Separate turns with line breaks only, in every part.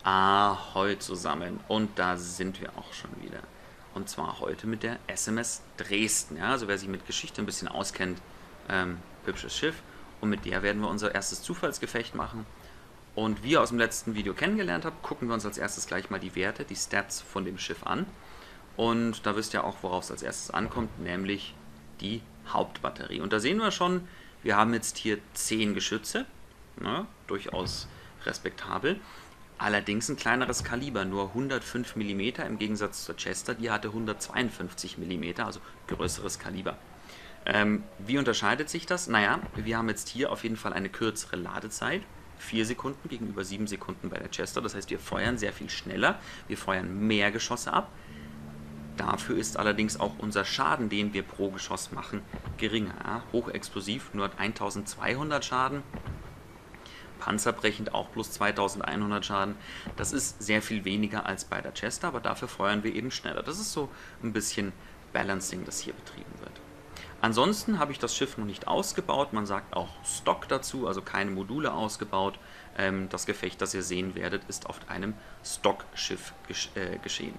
Ahoi zusammen, und da sind wir auch schon wieder. Und zwar heute mit der SMS Dresden. Ja, also wer sich mit Geschichte ein bisschen auskennt, hübsches Schiff. Und mit der werden wir unser erstes Zufallsgefecht machen. Und wie ihr aus dem letzten Video kennengelernt habt, gucken wir uns als erstes gleich mal die Werte, die Stats von dem Schiff an. Und da wisst ihr auch, worauf es als erstes ankommt, nämlich die Hauptbatterie. Und da sehen wir schon, wir haben jetzt hier 10 Geschütze, ne, durchaus respektabel. Allerdings ein kleineres Kaliber, nur 105 mm im Gegensatz zur Chester, die hatte 152 mm, also größeres Kaliber. Wie unterscheidet sich das? Naja, wir haben jetzt hier auf jeden Fall eine kürzere Ladezeit, 4 Sekunden gegenüber 7 Sekunden bei der Chester, das heißt, wir feuern sehr viel schneller, wir feuern mehr Geschosse ab. Dafür ist allerdings auch unser Schaden, den wir pro Geschoss machen, geringer. Ja? Hochexplosiv, nur 1200 Schaden. Panzerbrechend auch plus 2100 Schaden. Das ist sehr viel weniger als bei der Chester, aber dafür feuern wir eben schneller. Das ist so ein bisschen Balancing, das hier betrieben wird. Ansonsten habe ich das Schiff noch nicht ausgebaut. Man sagt auch Stock dazu, also keine Module ausgebaut. Das Gefecht, das ihr sehen werdet, ist auf einem Stockschiff geschehen.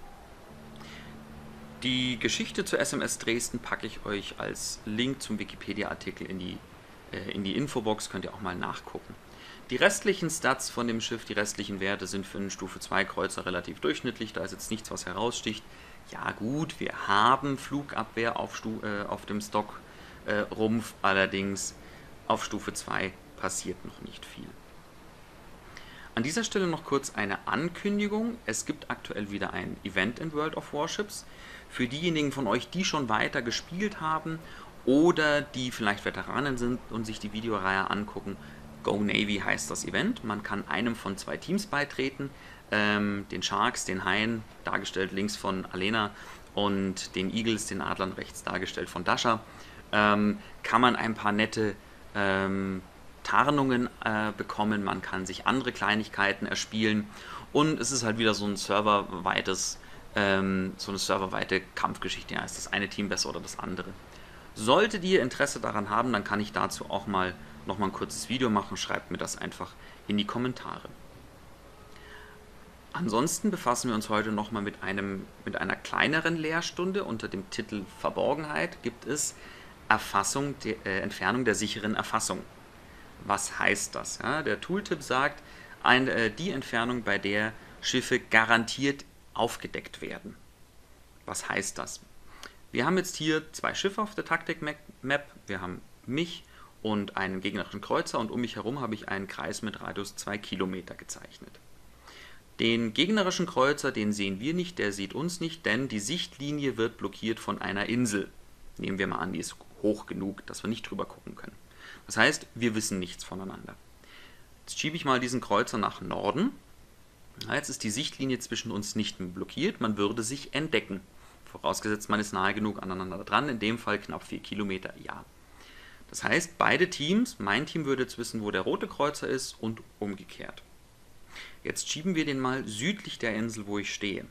Die Geschichte zur SMS Dresden packe ich euch als Link zum Wikipedia-Artikel in die Infobox, könnt ihr auch mal nachgucken. Die restlichen Stats von dem Schiff, die restlichen Werte sind für einen Stufe 2 Kreuzer relativ durchschnittlich, da ist jetzt nichts, was heraussticht. Ja gut, wir haben Flugabwehr auf dem Stockrumpf, allerdings auf Stufe 2 passiert noch nicht viel. An dieser Stelle noch kurz eine Ankündigung. Es gibt aktuell wieder ein Event in World of Warships. Für diejenigen von euch, die schon weiter gespielt haben oder die vielleicht Veteranen sind und sich die Videoreihe angucken, Go Navy heißt das Event. Man kann einem von 2 Teams beitreten, den Sharks, den Haien, dargestellt links von Alena, und den Eagles, den Adlern, rechts dargestellt von Dasha. Kann man ein paar nette Tarnungen bekommen, man kann sich andere Kleinigkeiten erspielen, und es ist halt wieder so ein so eine serverweite Kampfgeschichte. Ja, ist das eine Team besser oder das andere? Solltet ihr Interesse daran haben, dann kann ich dazu auch noch mal ein kurzes Video machen. Schreibt mir das einfach in die Kommentare. Ansonsten befassen wir uns heute nochmal mit einer kleineren Lehrstunde. Unter dem Titel Verborgenheit gibt es Entfernung der sicheren Erfassung. Was heißt das? Ja, der Tooltip sagt, die Entfernung, bei der Schiffe garantiert aufgedeckt werden. Was heißt das? Wir haben jetzt hier 2 Schiffe auf der Taktik-Map. Wir haben mich und einen gegnerischen Kreuzer, und um mich herum habe ich einen Kreis mit Radius 2 Kilometer gezeichnet. Den gegnerischen Kreuzer, den sehen wir nicht, der sieht uns nicht, denn die Sichtlinie wird blockiert von einer Insel. Nehmen wir mal an, die ist hoch genug, dass wir nicht drüber gucken können. Das heißt, wir wissen nichts voneinander. Jetzt schiebe ich mal diesen Kreuzer nach Norden. Jetzt ist die Sichtlinie zwischen uns nicht mehr blockiert, man würde sich entdecken. Vorausgesetzt, man ist nahe genug aneinander dran, in dem Fall knapp 4 Kilometer, ja. Das heißt, beide Teams, mein Team würde jetzt wissen, wo der rote Kreuzer ist, und umgekehrt. Jetzt schieben wir den mal südlich der Insel, wo ich stehe.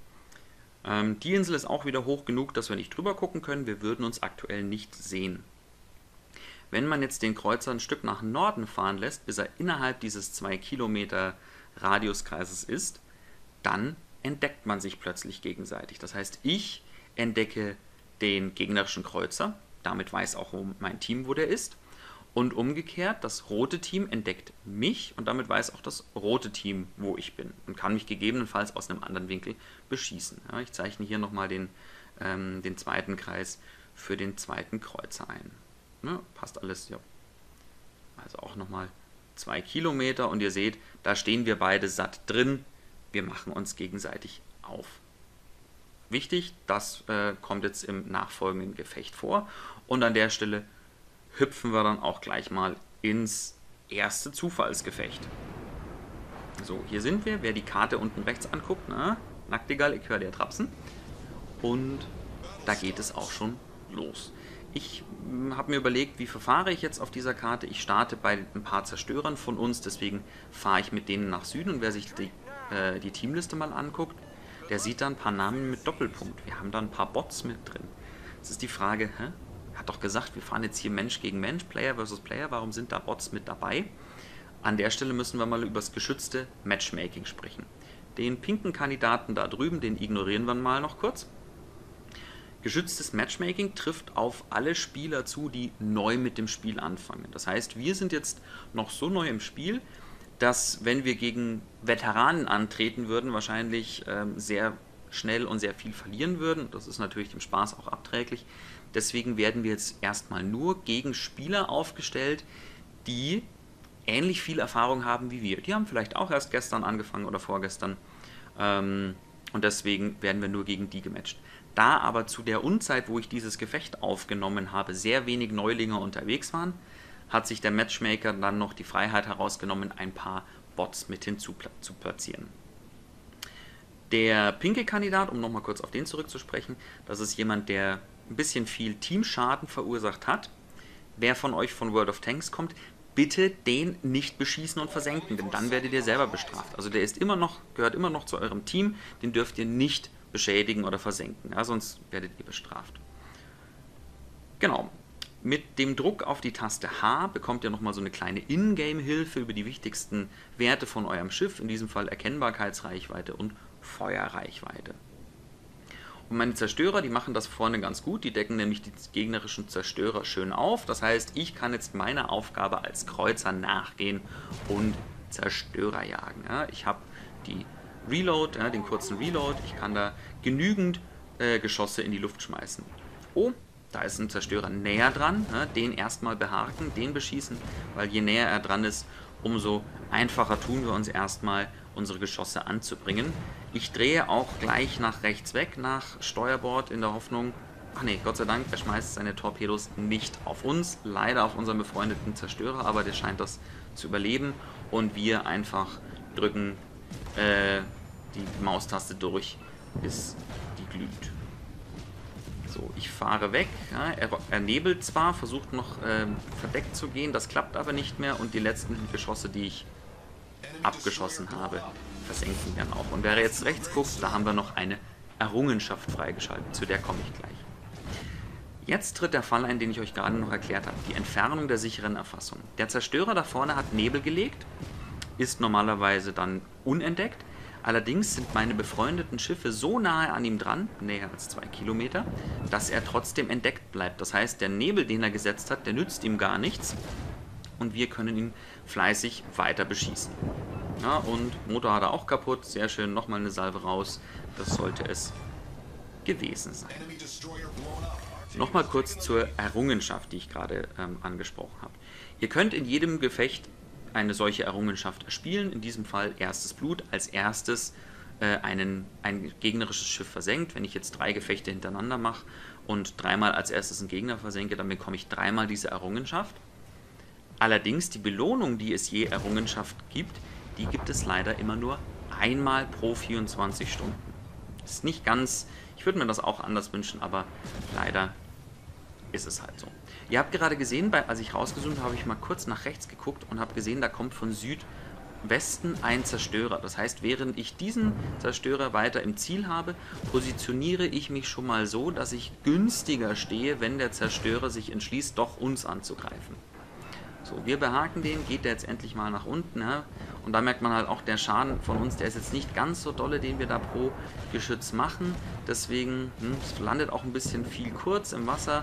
Die Insel ist auch wieder hoch genug, dass wir nicht drüber gucken können, wir würden uns aktuell nicht sehen. Wenn man jetzt den Kreuzer ein Stück nach Norden fahren lässt, bis er innerhalb dieses 2 Kilometer Radiuskreises ist, dann entdeckt man sich plötzlich gegenseitig. Das heißt, ich entdecke den gegnerischen Kreuzer, damit weiß auch mein Team, wo der ist, und umgekehrt, das rote Team entdeckt mich, und damit weiß auch das rote Team, wo ich bin, und kann mich gegebenenfalls aus einem anderen Winkel beschießen. Ja, ich zeichne hier nochmal den zweiten Kreis für den zweiten Kreuzer ein. Ne, passt alles, ja. Also auch nochmal 2 Kilometer, und ihr seht, da stehen wir beide satt drin. Wir machen uns gegenseitig auf. Wichtig, das kommt jetzt im nachfolgenden Gefecht vor, und an der Stelle hüpfen wir dann auch gleich mal ins erste Zufallsgefecht. So, hier sind wir. Wer die Karte unten rechts anguckt, Nacktegal, ich höre dir trapsen. Und da geht es auch schon los. Ich habe mir überlegt, wie verfahre ich jetzt auf dieser Karte. Ich starte bei ein paar Zerstörern von uns, deswegen fahre ich mit denen nach Süden, und wer sich die Teamliste mal anguckt, der sieht da ein paar Namen mit Doppelpunkt. Wir haben da ein paar Bots mit drin. Jetzt ist die Frage, hat doch gesagt, wir fahren jetzt hier Mensch gegen Mensch, Player versus Player, warum sind da Bots mit dabei? An der Stelle müssen wir mal über das geschützte Matchmaking sprechen. Den pinken Kandidaten da drüben, den ignorieren wir mal noch kurz. Geschütztes Matchmaking trifft auf alle Spieler zu, die neu mit dem Spiel anfangen. Das heißt, wir sind jetzt noch so neu im Spiel, dass, wenn wir gegen Veteranen antreten würden, wahrscheinlich sehr schnell und sehr viel verlieren würden. Das ist natürlich dem Spaß auch abträglich. Deswegen werden wir jetzt erstmal nur gegen Spieler aufgestellt, die ähnlich viel Erfahrung haben wie wir. Die haben vielleicht auch erst gestern angefangen oder vorgestern. Und deswegen werden wir nur gegen die gematcht. Da aber zu der Unzeit, wo ich dieses Gefecht aufgenommen habe, sehr wenig Neulinge unterwegs waren, hat sich der Matchmaker dann noch die Freiheit herausgenommen, ein paar Bots mit hinzu zu platzieren. Der pinke Kandidat, um nochmal kurz auf den zurückzusprechen, das ist jemand, der ein bisschen viel Teamschaden verursacht hat. Wer von euch von World of Tanks kommt, bitte den nicht beschießen und versenken, denn dann werdet ihr selber bestraft. Also der gehört immer noch zu eurem Team, den dürft ihr nicht beschädigen oder versenken, ja, sonst werdet ihr bestraft. Genau. Mit dem Druck auf die Taste H bekommt ihr nochmal so eine kleine Ingame-Hilfe über die wichtigsten Werte von eurem Schiff, in diesem Fall Erkennbarkeitsreichweite und Feuerreichweite. Und meine Zerstörer, die machen das vorne ganz gut, die decken nämlich die gegnerischen Zerstörer schön auf. Das heißt, ich kann jetzt meiner Aufgabe als Kreuzer nachgehen und Zerstörer jagen. Ja, ich habe die Reload, ja, den kurzen Reload, ich kann da genügend Geschosse in die Luft schmeißen. Oh, da ist ein Zerstörer näher dran, ja, den erstmal behaken, den beschießen, weil je näher er dran ist, umso einfacher tun wir uns erstmal, unsere Geschosse anzubringen. Ich drehe auch gleich nach rechts weg, nach Steuerbord, in der Hoffnung, ach nee, Gott sei Dank, er schmeißt seine Torpedos nicht auf uns, leider auf unseren befreundeten Zerstörer, aber der scheint das zu überleben und wir einfach drücken die Maustaste durch, bis die glüht. So, ich fahre weg, ja, er nebelt zwar, versucht noch verdeckt zu gehen, das klappt aber nicht mehr und die letzten Geschosse, die ich abgeschossen habe, versenken dann auch. Und wer jetzt rechts guckt, da haben wir noch eine Errungenschaft freigeschaltet, zu der komme ich gleich. Jetzt tritt der Fall ein, den ich euch gerade noch erklärt habe, die Entfernung der sicheren Erfassung. Der Zerstörer da vorne hat Nebel gelegt, ist normalerweise dann unentdeckt, allerdings sind meine befreundeten Schiffe so nahe an ihm dran, näher als 2 Kilometer, dass er trotzdem entdeckt bleibt. Das heißt, der Nebel, den er gesetzt hat, der nützt ihm gar nichts und wir können ihn fleißig weiter beschießen. Ja, und Motor hat er auch kaputt, sehr schön, nochmal eine Salve raus, das sollte es gewesen sein. Nochmal kurz zur Errungenschaft, die ich gerade angesprochen habe. Ihr könnt in jedem Gefecht eine solche Errungenschaft erspielen, in diesem Fall erstes Blut, als erstes ein gegnerisches Schiff versenkt. Wenn ich jetzt 3 Gefechte hintereinander mache und 3-mal als erstes einen Gegner versenke, dann bekomme ich 3-mal diese Errungenschaft. Allerdings die Belohnung, die es je Errungenschaft gibt, die gibt es leider immer nur einmal pro 24 Stunden. Das ist nicht ganz, ich würde mir das auch anders wünschen, aber leider ist es halt so. Ihr habt gerade gesehen, als ich rausgezoomt habe, habe ich mal kurz nach rechts geguckt und habe gesehen, da kommt von Südwesten ein Zerstörer. Das heißt, während ich diesen Zerstörer weiter im Ziel habe, positioniere ich mich schon mal so, dass ich günstiger stehe, wenn der Zerstörer sich entschließt, doch uns anzugreifen. So, wir behaken den, geht der jetzt endlich mal nach unten, ja? Und da merkt man halt auch, der Schaden von uns, der ist jetzt nicht ganz so dolle, den wir da pro Geschütz machen. Deswegen, es landet auch ein bisschen viel kurz im Wasser.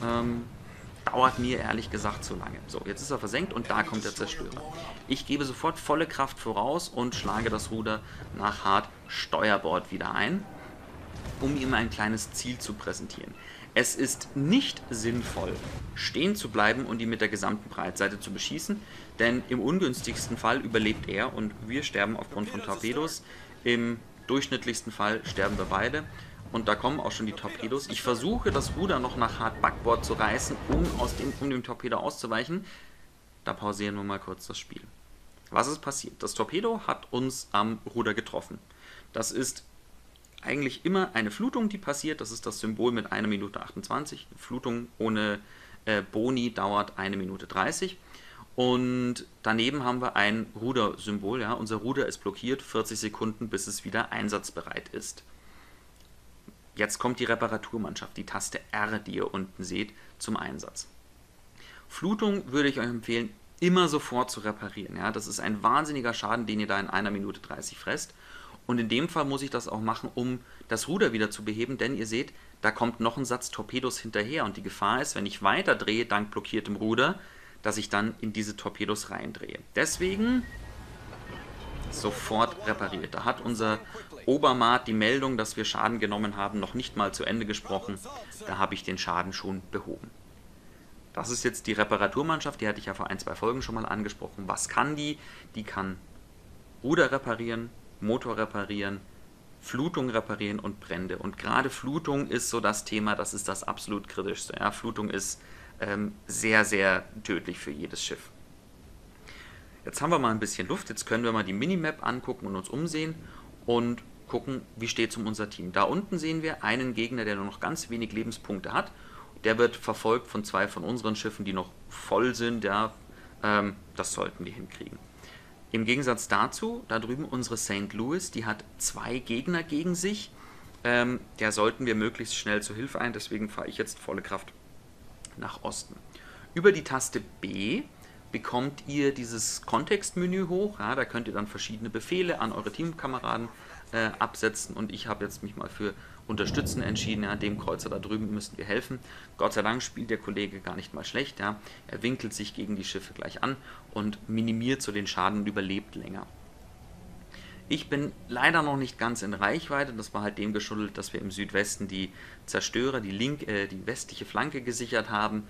Dauert mir ehrlich gesagt zu lange. So, jetzt ist er versenkt und da kommt der Zerstörer. Ich gebe sofort volle Kraft voraus und schlage das Ruder nach hart Steuerbord wieder ein, um ihm ein kleines Ziel zu präsentieren. Es ist nicht sinnvoll, stehen zu bleiben und ihn mit der gesamten Breitseite zu beschießen, denn im ungünstigsten Fall überlebt er und wir sterben aufgrund von Torpedos. Im durchschnittlichsten Fall sterben wir beide. Und da kommen auch schon die Torpedos. Ich versuche, das Ruder noch nach hart Backbord zu reißen, um dem Torpedo auszuweichen. Da pausieren wir mal kurz das Spiel. Was ist passiert? Das Torpedo hat uns am Ruder getroffen. Das ist eigentlich immer eine Flutung, die passiert. Das ist das Symbol mit 1 Minute 28. Flutung ohne Boni dauert 1 Minute 30. Und daneben haben wir ein Rudersymbol. Ja? Unser Ruder ist blockiert, 40 Sekunden, bis es wieder einsatzbereit ist. Jetzt kommt die Reparaturmannschaft, die Taste R, die ihr unten seht, zum Einsatz. Flutung würde ich euch empfehlen, immer sofort zu reparieren. Ja? Das ist ein wahnsinniger Schaden, den ihr da in 1 Minute 30 fresst. Und in dem Fall muss ich das auch machen, um das Ruder wieder zu beheben, denn ihr seht, da kommt noch ein Satz Torpedos hinterher und die Gefahr ist, wenn ich weiter drehe, dank blockiertem Ruder, dass ich dann in diese Torpedos reindrehe. Deswegen sofort repariert. Da hat unser Obermaat die Meldung, dass wir Schaden genommen haben, noch nicht mal zu Ende gesprochen. Da habe ich den Schaden schon behoben. Das ist jetzt die Reparaturmannschaft, die hatte ich ja vor 1, 2 Folgen schon mal angesprochen. Was kann die? Die kann Ruder reparieren, Motor reparieren, Flutung reparieren und Brände. Und gerade Flutung ist so das Thema, das ist das absolut kritischste. Ja, Flutung ist sehr, sehr tödlich für jedes Schiff. Jetzt haben wir mal ein bisschen Luft, jetzt können wir mal die Minimap angucken und uns umsehen und gucken, wie steht es um unser Team. Da unten sehen wir einen Gegner, der nur noch ganz wenig Lebenspunkte hat. Der wird verfolgt von 2 von unseren Schiffen, die noch voll sind. Ja, das sollten wir hinkriegen. Im Gegensatz dazu, da drüben unsere St. Louis, die hat 2 Gegner gegen sich. Der sollten wir möglichst schnell zur Hilfe ein, deswegen fahre ich jetzt volle Kraft nach Osten. Über die Taste B bekommt ihr dieses Kontextmenü hoch. Ja, da könnt ihr dann verschiedene Befehle an eure Teamkameraden absetzen und ich habe jetzt mich mal für Unterstützen entschieden. Ja, dem Kreuzer da drüben müssen wir helfen. Gott sei Dank spielt der Kollege gar nicht mal schlecht. Ja. Er winkelt sich gegen die Schiffe gleich an und minimiert so den Schaden und überlebt länger. Ich bin leider noch nicht ganz in Reichweite. Das war halt dem geschuldet, dass wir im Südwesten die Zerstörer, die westliche Flanke gesichert haben.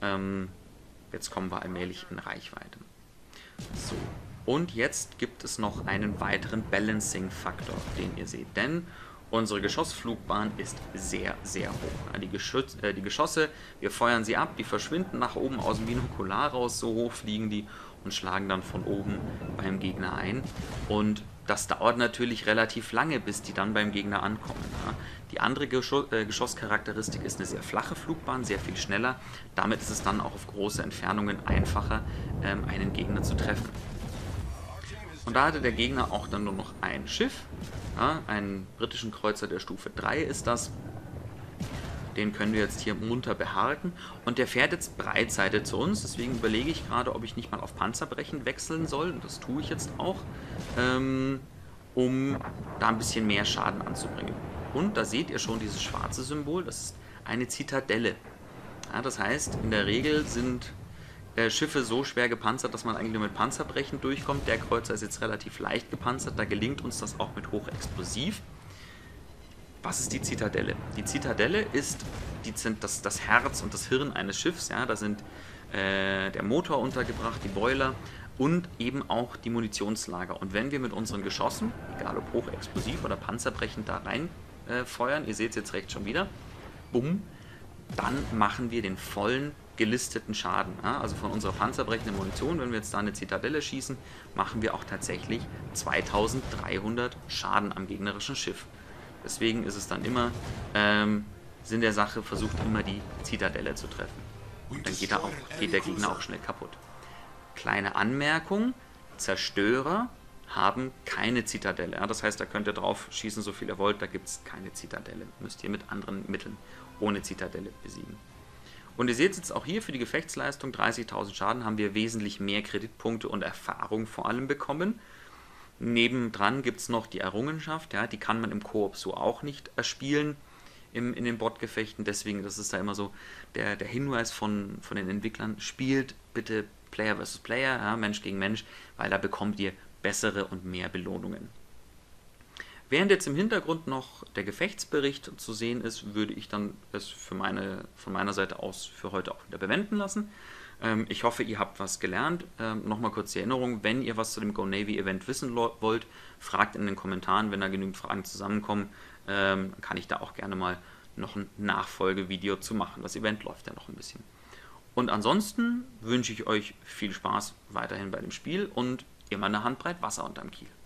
Jetzt kommen wir allmählich in Reichweite. So. Und jetzt gibt es noch einen weiteren Balancing-Faktor, den ihr seht. Denn unsere Geschossflugbahn ist sehr, sehr hoch. Die Geschosse, wir feuern sie ab, die verschwinden nach oben aus dem Binokular raus, so hoch fliegen die und schlagen dann von oben beim Gegner ein. Und das dauert natürlich relativ lange, bis die dann beim Gegner ankommen. Ja. Die andere Geschosscharakteristik ist eine sehr flache Flugbahn, sehr viel schneller. Damit ist es dann auch auf große Entfernungen einfacher, einen Gegner zu treffen. Und da hatte der Gegner auch dann nur noch ein Schiff, ja, einen britischen Kreuzer der Stufe 3 ist das. Den können wir jetzt hier munter beharken. Und der fährt jetzt Breitseite zu uns, deswegen überlege ich gerade, ob ich nicht mal auf Panzerbrechen wechseln soll. Und das tue ich jetzt auch, um da ein bisschen mehr Schaden anzubringen. Und da seht ihr schon dieses schwarze Symbol, das ist eine Zitadelle. Ja, das heißt, in der Regel sind Schiffe so schwer gepanzert, dass man eigentlich nur mit Panzerbrechen durchkommt. Der Kreuzer ist jetzt relativ leicht gepanzert, da gelingt uns das auch mit Hochexplosiv. Was ist die Zitadelle? Die Zitadelle ist das Herz und das Hirn eines Schiffs. Ja? Da sind der Motor untergebracht, die Boiler und eben auch die Munitionslager. Und wenn wir mit unseren Geschossen, egal ob hochexplosiv oder panzerbrechend, da rein feuern, ihr seht es jetzt rechts schon wieder, bumm, dann machen wir den vollen gelisteten Schaden. Ja? Also von unserer panzerbrechenden Munition, wenn wir jetzt da eine Zitadelle schießen, machen wir auch tatsächlich 2300 Schaden am gegnerischen Schiff. Deswegen ist es dann immer Sinn der Sache, versucht immer die Zitadelle zu treffen. Und dann geht der Gegner auch schnell kaputt. Kleine Anmerkung, Zerstörer haben keine Zitadelle. Ja, das heißt, da könnt ihr drauf schießen, so viel ihr wollt, da gibt es keine Zitadelle. Müsst ihr mit anderen Mitteln ohne Zitadelle besiegen. Und ihr seht jetzt auch hier für die Gefechtsleistung 30.000 Schaden haben wir wesentlich mehr Kreditpunkte und Erfahrung vor allem bekommen. Nebendran gibt es noch die Errungenschaft, ja, die kann man im Koop so auch nicht erspielen in den Botgefechten. Deswegen, das ist da immer so der Hinweis von den Entwicklern, spielt bitte Player vs. Player, ja, Mensch gegen Mensch, weil da bekommt ihr bessere und mehr Belohnungen. Während jetzt im Hintergrund noch der Gefechtsbericht zu sehen ist, würde ich dann es von meiner Seite aus für heute auch wieder bewenden lassen. Ich hoffe, ihr habt was gelernt. Nochmal kurz die Erinnerung, wenn ihr was zu dem Go Navy Event wissen wollt, fragt in den Kommentaren, wenn da genügend Fragen zusammenkommen, kann ich da auch gerne mal noch ein Nachfolgevideo zu machen. Das Event läuft ja noch ein bisschen. Und ansonsten wünsche ich euch viel Spaß weiterhin bei dem Spiel und immer eine Handbreit Wasser unterm Kiel.